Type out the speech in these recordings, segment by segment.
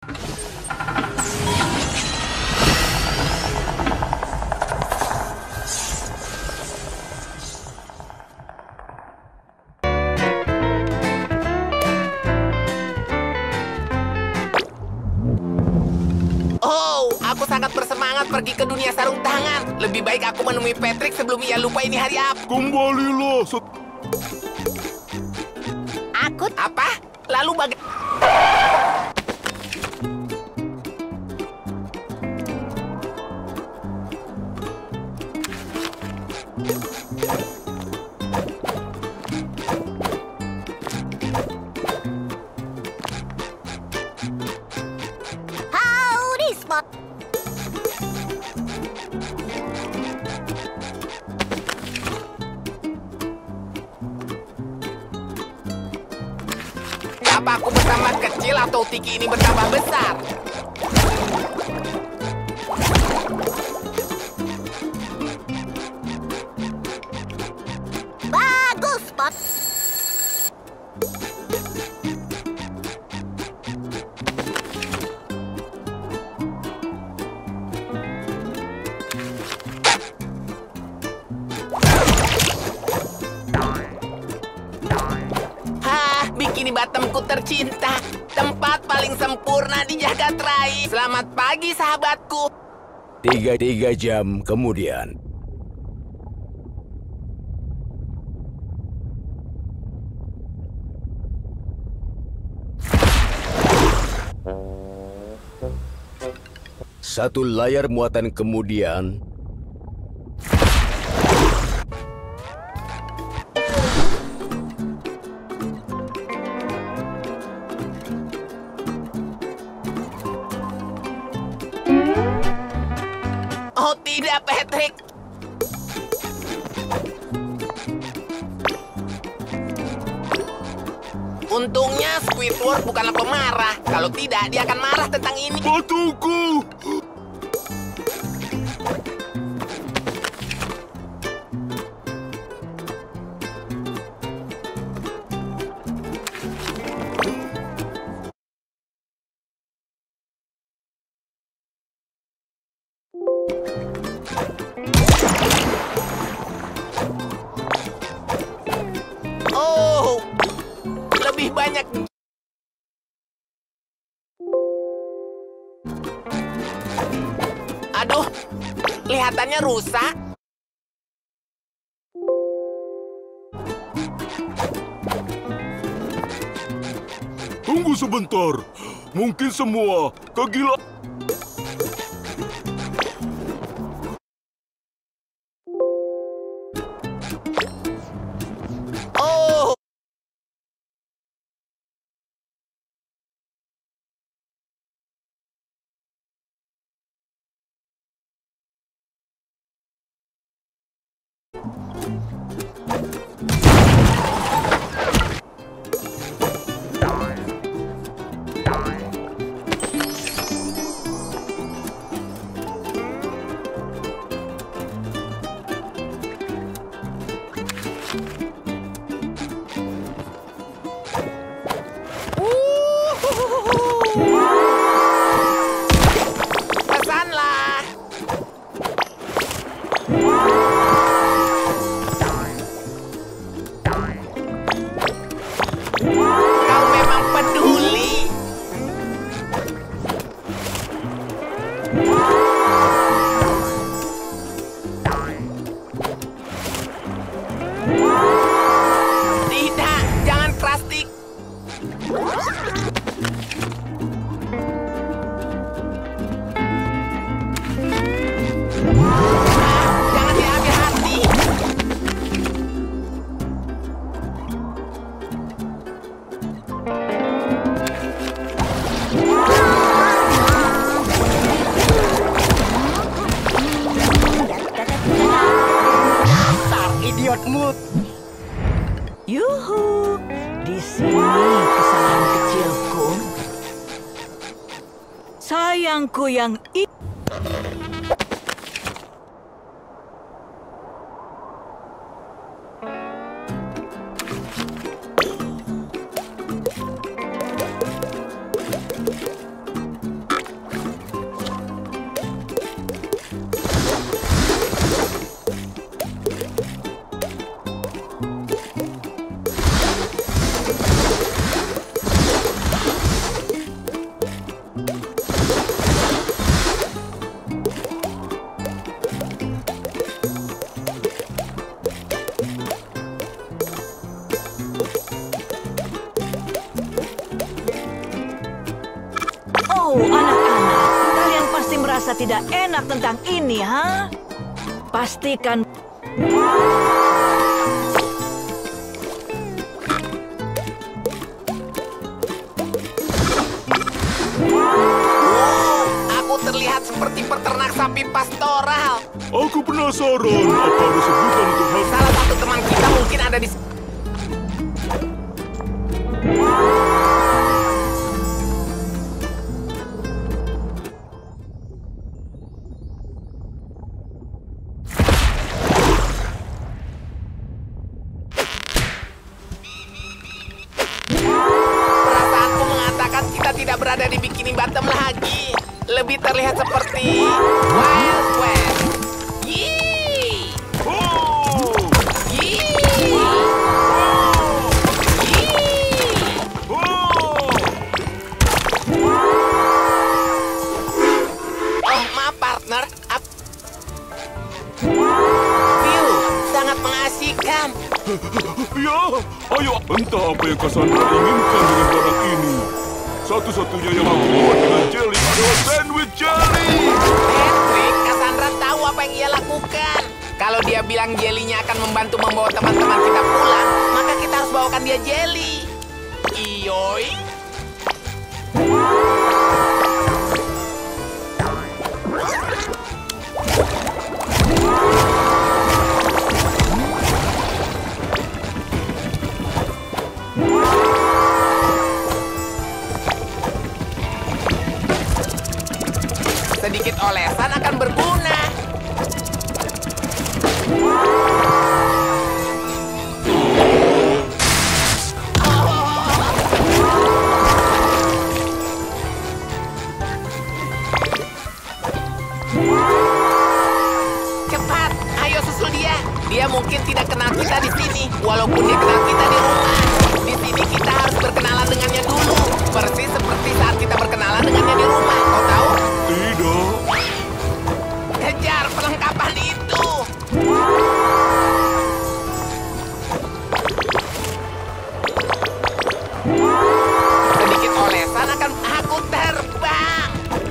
Aku sangat bersemangat pergi ke dunia sarung tangan. Lebih baik aku menemui Patrick sebelum ia lupa ini hari apa. Kembalilah. Akut? Apa? Lalu bagaimana? Howdy, Spot. Apa aku bertambah kecil atau Tiki ini bertambah besar? Bagus, Spot. Bikini Bottomku tercinta, tempat paling sempurna di jagat raya. Selamat pagi, sahabatku. 3 jam kemudian. Satu layar muatan kemudian. Oh tidak, Patrick. Untungnya Squidward bukanlah pemarah. Kalau tidak, dia akan marah tentang ini. Batuku! Oh, lebih banyak. Aduh, kelihatannya rusak. Tunggu sebentar. Mungkin semua kegilaan. Oh, pesanlah. Kau memang peduli. Tidak, jangan plastik. Jangan diambil hati. Dasar idiotmu. Yuhu, di sini kesalahan kecilku. Sayangku yang Oh, anak-anak, kalian pasti merasa tidak enak tentang ini, ha? Pastikan... Aku terlihat seperti peternak sapi pastoral. Aku penasaran apa ada sebutan untuk hal. Salah satu teman kita mungkin ada di... Perasaanku mengatakan kita tidak berada di Bikini Bottom lagi. Lebih terlihat seperti Wild West. Yee! Oh! Yee! Yee! Oh, maaf partner. View, sangat mengasihkan. Ya, ayo. Entah apa yang Cassandra inginkan dengan barang ini. Satu-satunya yang aku buat dengan jelly adalah sandwich jelly. Patrick, Cassandra tahu apa yang ia lakukan. Kalau dia bilang jelinya akan membantu membawa teman-teman kita pulang, maka kita harus bawakan dia jelly. Iyoi. Sedikit olesan akan berguna. Cepat, ayo susul dia. Dia mungkin tidak kenal kita di sini, walaupun dia kenal kita di rumah. Di sini kita harus berkenalan dengannya dulu, persis seperti saat kita berkenalan dengannya di rumah. Kau tahu? Tidak. Kejar perlengkapan itu. Sedikit olesan akan aku terbang.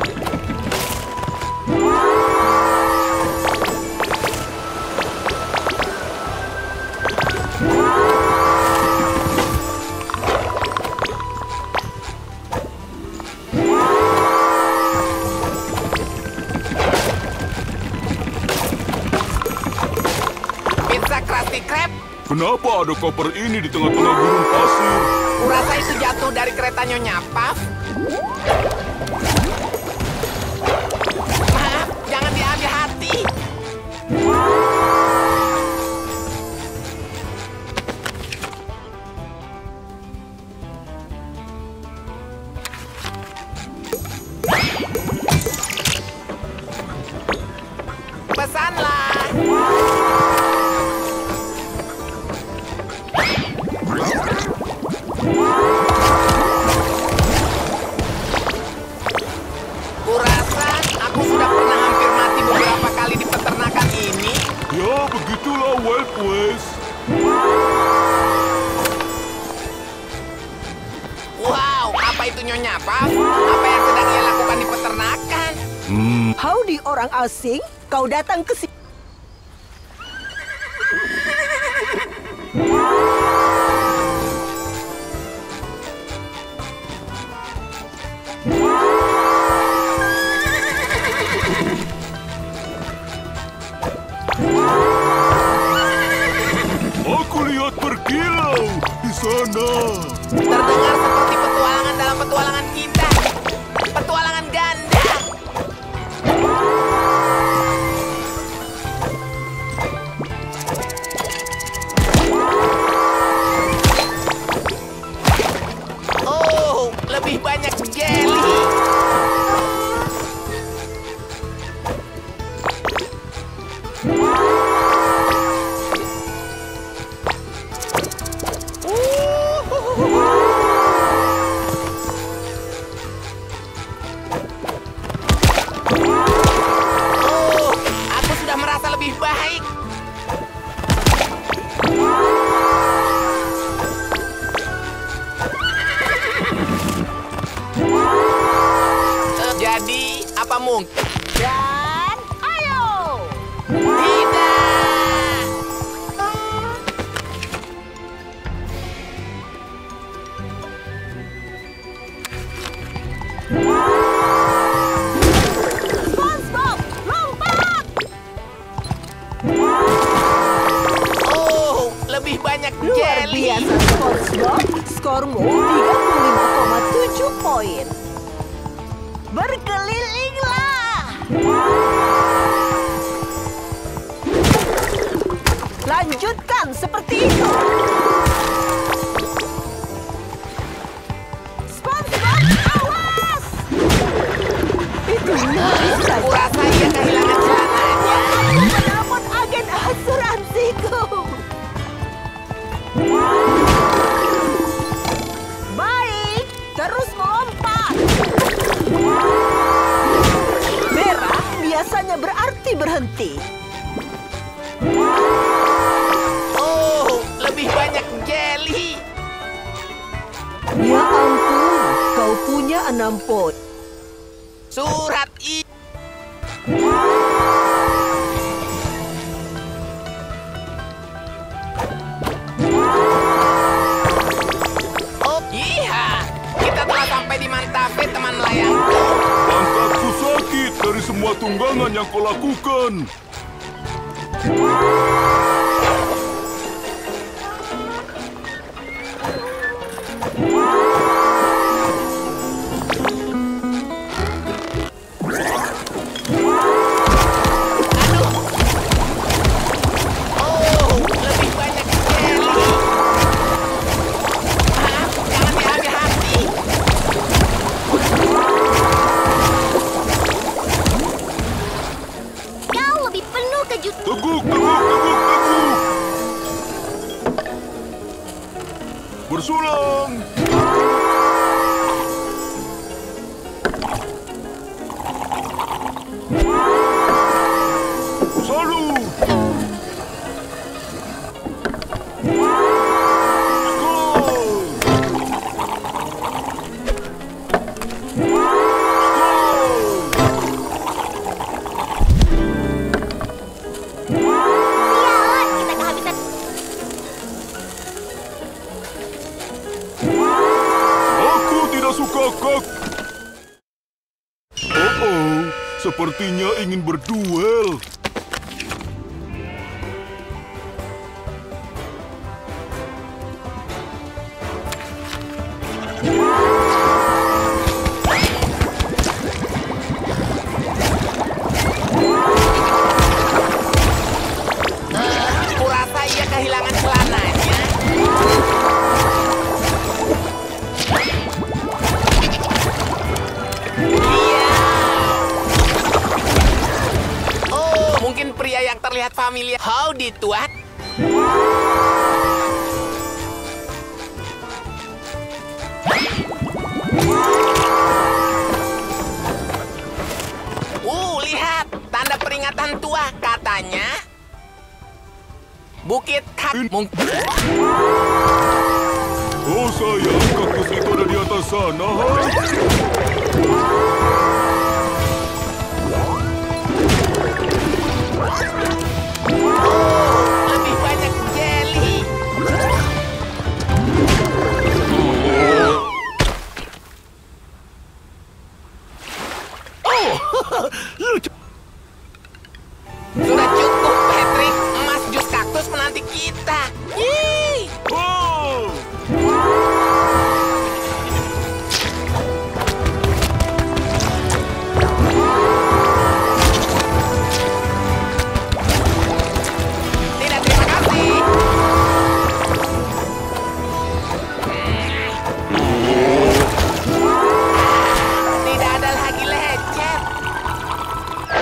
Pizza Krusty Krab. Kenapa ada koper ini di tengah-tengah gurun pasir? Kurasa itu jatuh dari kereta Nyonya Puff. Maaf, jangan diambil hati. Pesanlah. Kurasa aku sudah pernah hampir mati beberapa kali di peternakan ini. Ya, begitulah Wild West. Wow, apa itu Nyonya Puff? Apa yang sedang ia lakukan di peternakan? Howdy orang asing, kau datang ke sini. Aku lihat berkilau di sana. Terdengar seperti petualangan dalam petualangan kita. Petualangan ganda. Oh, lebih banyak jelly. apa mungkin. Dan ayo. Tidak! SpongeBob, lompat. Oh, lebih banyak Luar jelly. biasa, SpongeBob. Skormu 35,7 poin. Berkelilinglah. Lanjutkan seperti itu. SpongeBob, awas. Itu nyaris saja. Kurasa ia kehilangan celananya. Menelpon agen asuransiku. Baik, terus melompat. Merah biasanya berarti berhenti. Oh, lebih banyak jelly. Ya ampun, kau punya 6 poin. Surat i. Oh, iya. Kita telah sampai di Mantafe, teman layangku. Pangkatku sakit dari semua tunggangan yang kau lakukan. Oh, lebih banyak jelly. Jangan diambil hati. Kau lebih penuh kejutan. Teguk, teguk, teguk, teguk. Bersulang. Salut. Skol. Sialan, kita kehabisan. Aku tidak suka kak. Oh, sepertinya ingin berduel. Kurasa ia kehilangan celananya. Iya. Oh, mungkin pria yang terlihat familiar. Howdy, Tuan. Lihat. Tanda peringatan tua, katanya. Bukit Kap. Mungkin. Oh sayang, kaktus itu ada di atas sana. Lebih banyak jelly. Sudah cukup, Patrick. Emas jus kaktus menanti kita. Yeay. Oh! Tidak, terima kasih. Tidak ada lagi lecet.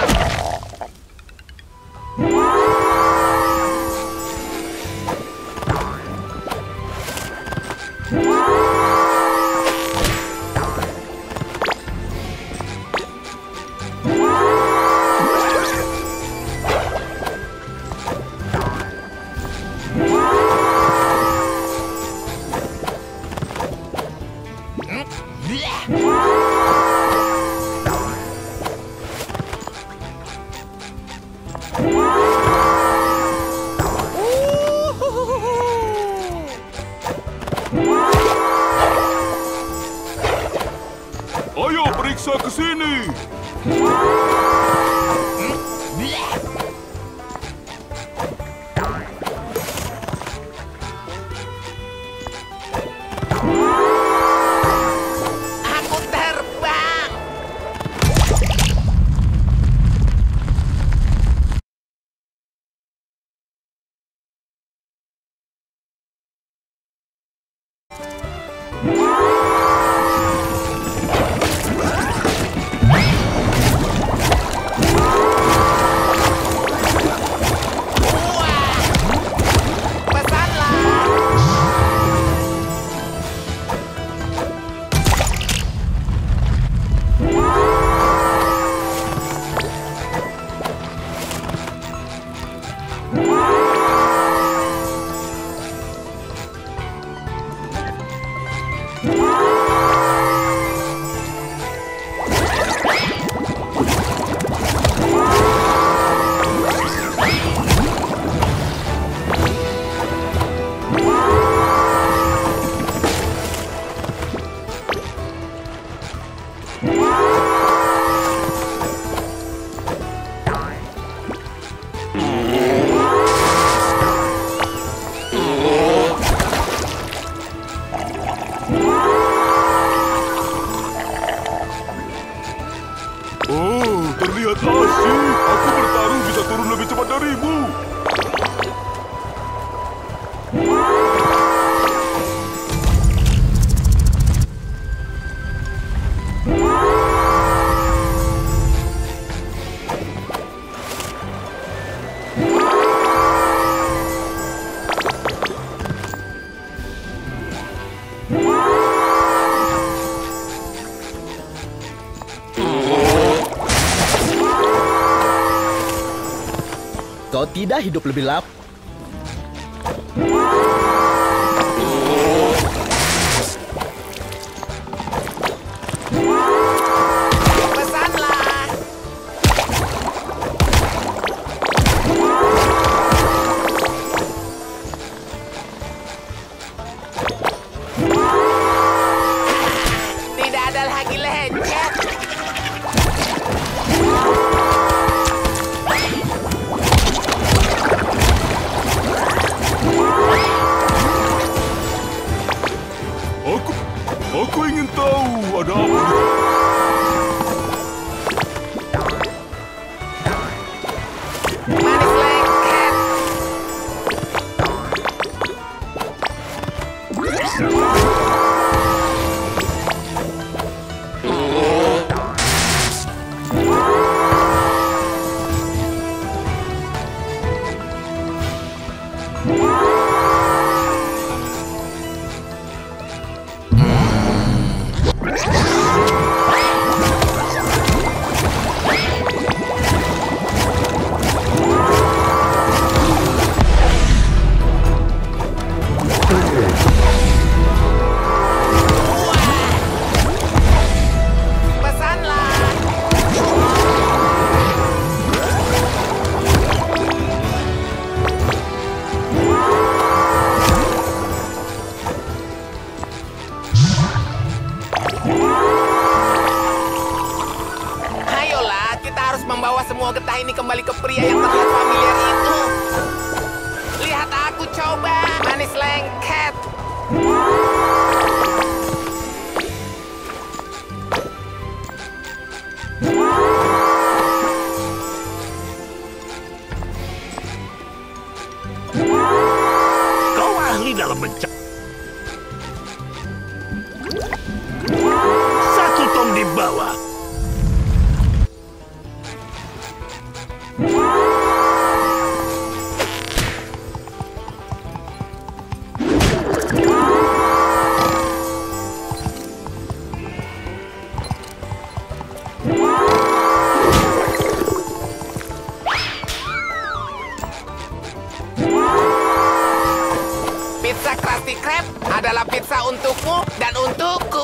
ini. Aku terbang. Oh, terlihat asik. Aku bertaruh bisa turun lebih cepat darimu. Kau tidak hidup lebih lama. Pesanlah. Tidak ada lagi lecet. Aku ingin tahu ada apa. Manis lengket. Membawa semua getah ini kembali ke pria yang terlihat familiar itu. Lihat aku coba, manis lengket. Kau ahli dalam mencari. Satu tong di bawah. Pizza Krusty Krab adalah pizza untukmu dan untukku.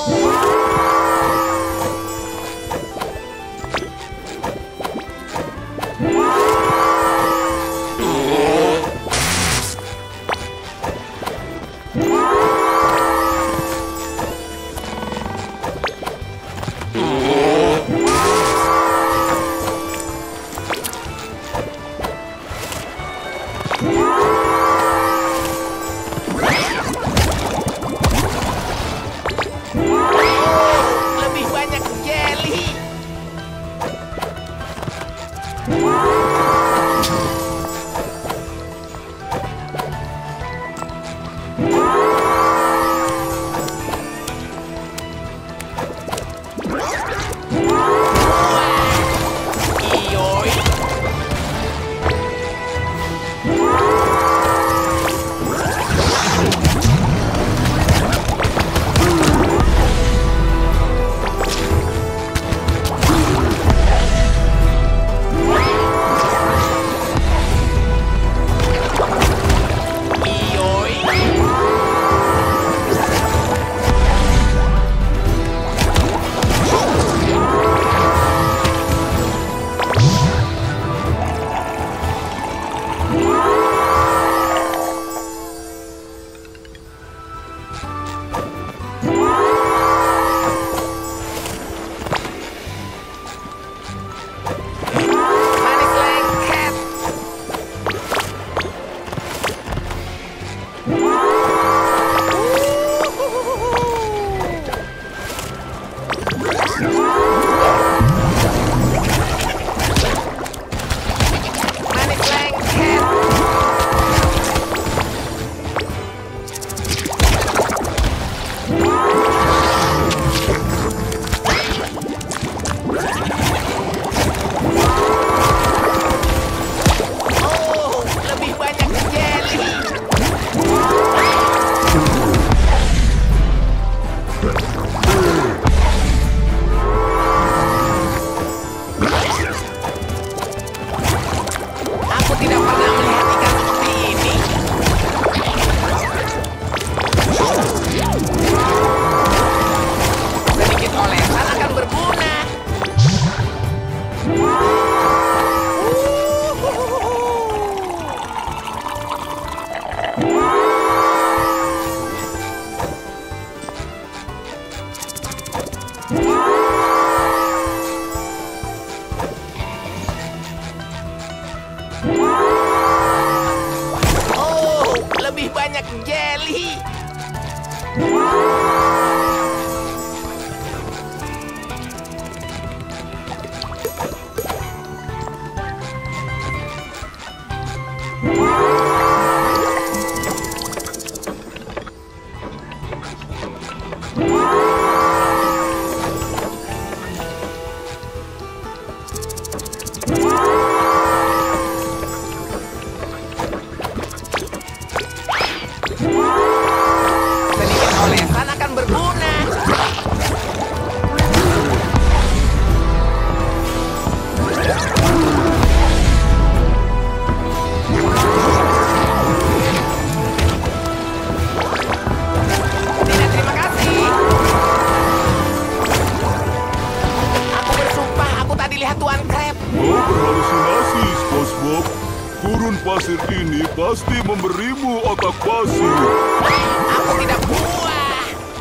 Lihat Tuan Crab. Kau berhalusinasi, SpongeBob. Gurun pasir ini pasti memberimu otak pasir. Aku tidak buah.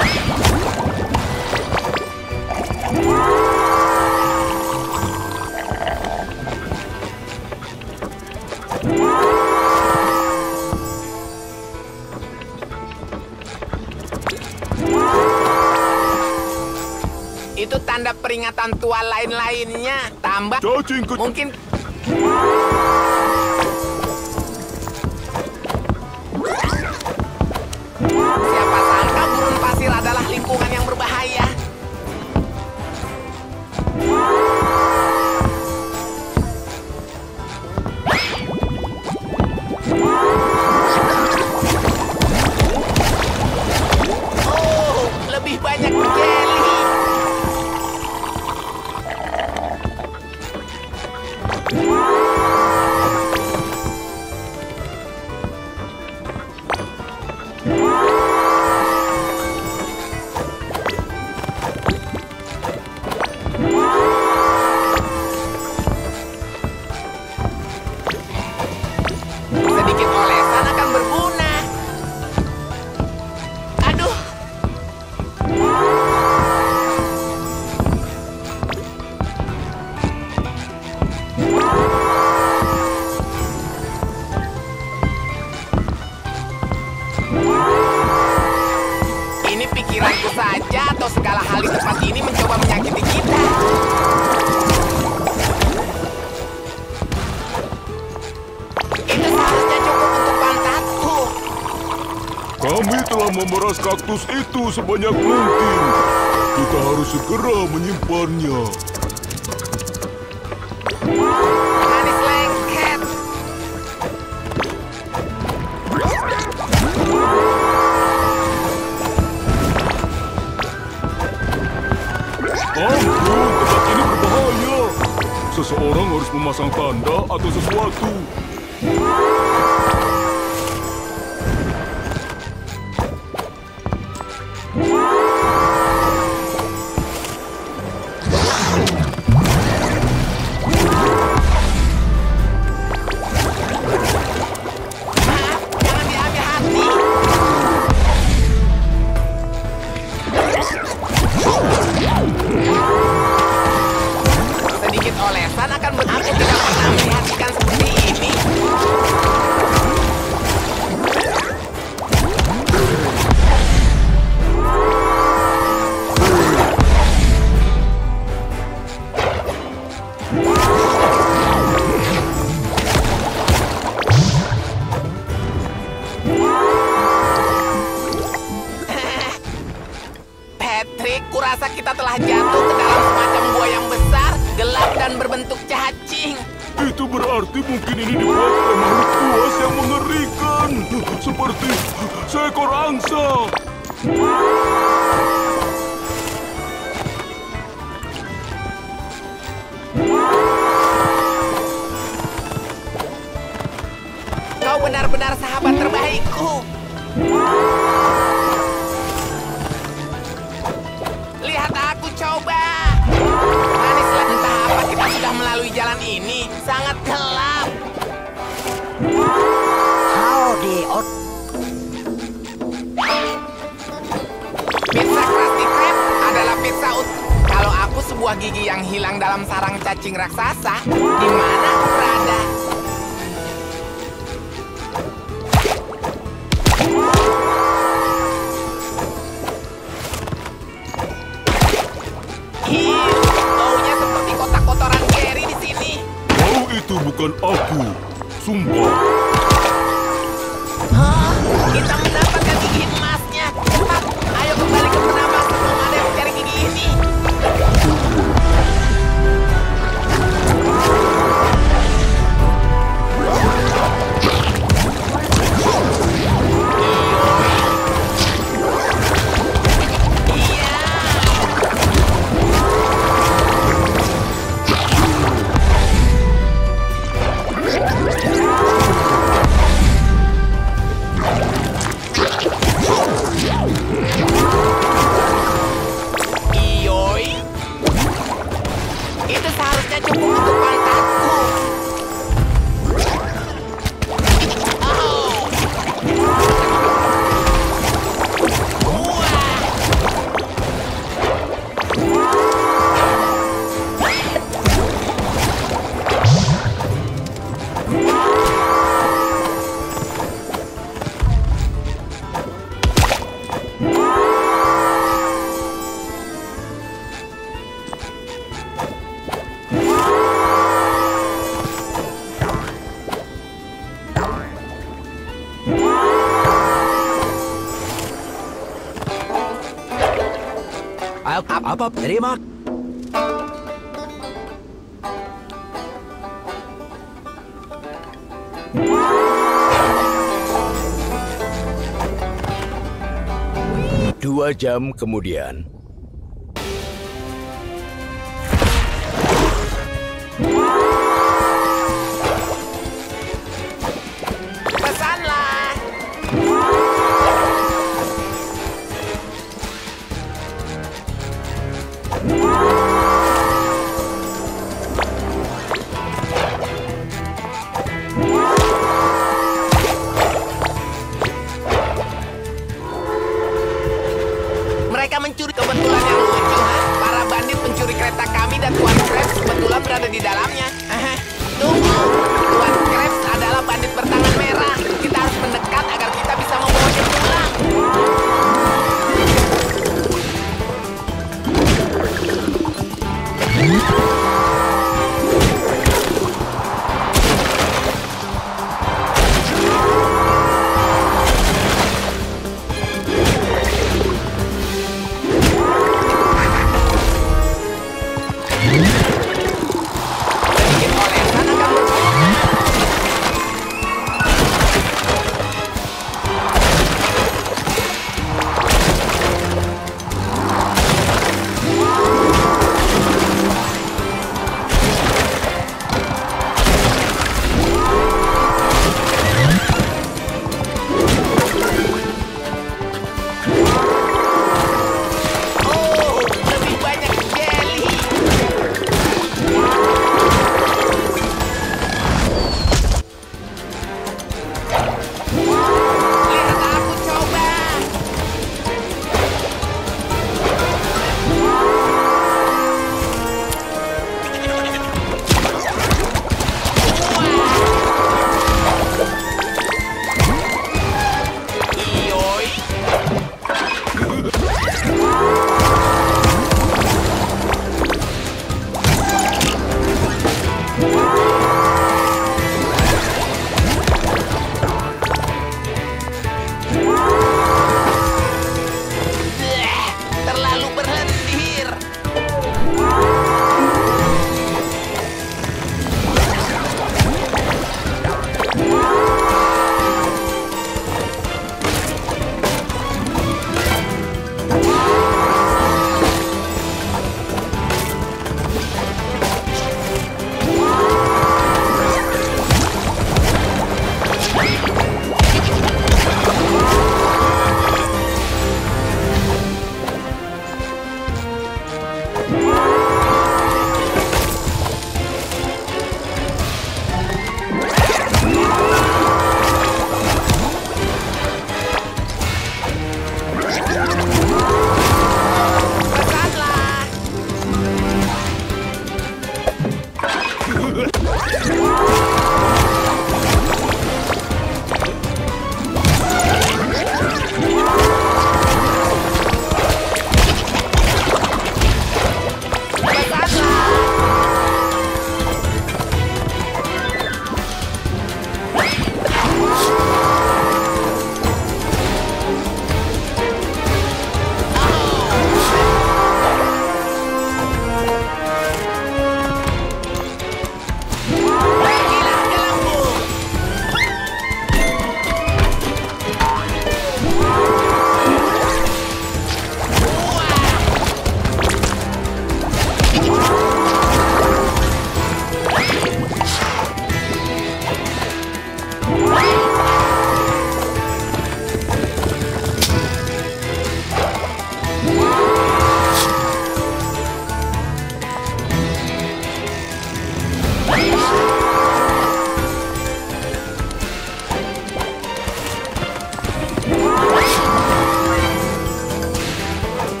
Itu tanda peringatan tua lain-lainnya. Tambah Cacing kecil. mungkin. Siapa sangka gurun pasir adalah lingkungan yang berbahaya. Oh, lebih banyak jelly. Sedikit olesan akan berguna. Aduh. Ini pikiranku saja atau segala hal di tempat ini mencoba menyakiti kita. Itu seharusnya cukup untuk pantatku. Kami telah memeras kaktus itu sebanyak mungkin. Kita harus segera menyimpannya. Manis lengket. Ampun, tempat ini berbahaya. Seseorang harus memasang tanda atau sesuatu. Maaf, jangan diambil hati. Sedikit olesan akan aku tidak pernah melihatkan seperti ini. Patrick, kurasa kita telah jatuh ke dalam semacam gua yang besar, gelap dan berbentuk cacing. Itu berarti mungkin ini dibuat oleh makhluk buas yang mengerikan. Seperti seekor angsa. Kau benar-benar sahabat terbaikku. Lihat aku coba. Manislah, entah apa kita sudah melalui jalan ini. Sangat gelap. Howdy, Pizza Krusty Krab adalah pizza Kalau aku sebuah gigi yang hilang dalam sarang cacing raksasa, di mana aku berada? Baunya seperti kotak-kotoran Gary di sini. Kau itu bukan aku. Sumpah. Hah? Kita mendapatkan gigi emasnya. Cepat, ayo kembali ke penambang sebelum ada yang mencari gigi ini. Itu seharusnya cukup untuk pangkatku. Oh. Apa? Terima. Dua jam kemudian. Pesanlah. Mereka mencuri kebenaran.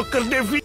Joker Devi.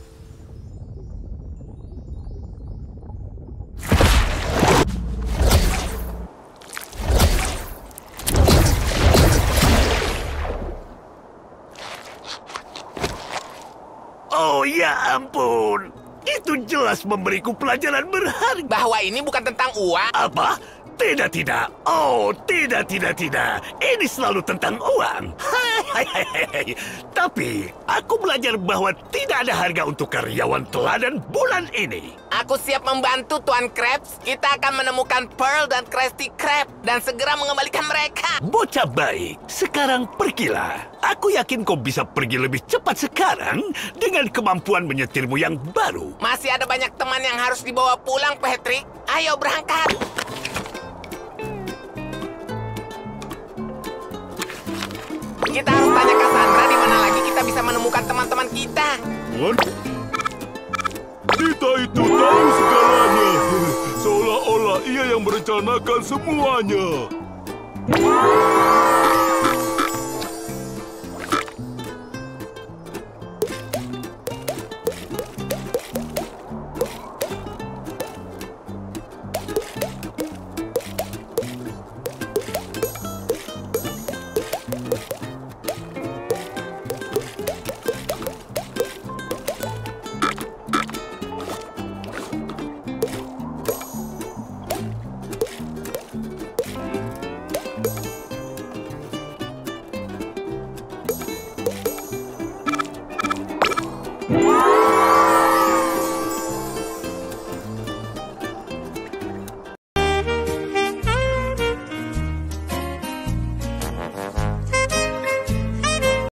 Oh ya ampun, itu jelas memberiku pelajaran berharga. Bahwa ini bukan tentang uang. Apa? Tidak. Oh, tidak. Ini selalu tentang uang. Hai. Tapi, aku belajar bahwa tidak ada harga untuk karyawan teladan bulan ini. Aku siap membantu, Tuan Krabs. Kita akan menemukan Pearl dan Krusty Krab dan segera mengembalikan mereka. Bocah baik, sekarang pergilah. Aku yakin kau bisa pergi lebih cepat sekarang dengan kemampuan menyetirmu yang baru. Masih ada banyak teman yang harus dibawa pulang, Patrick. Ayo berangkat. Kita harus tanya Cassandra di mana lagi kita bisa menemukan teman-teman kita. Kita itu tahu segalanya. Seolah-olah ia yang merencanakan semuanya.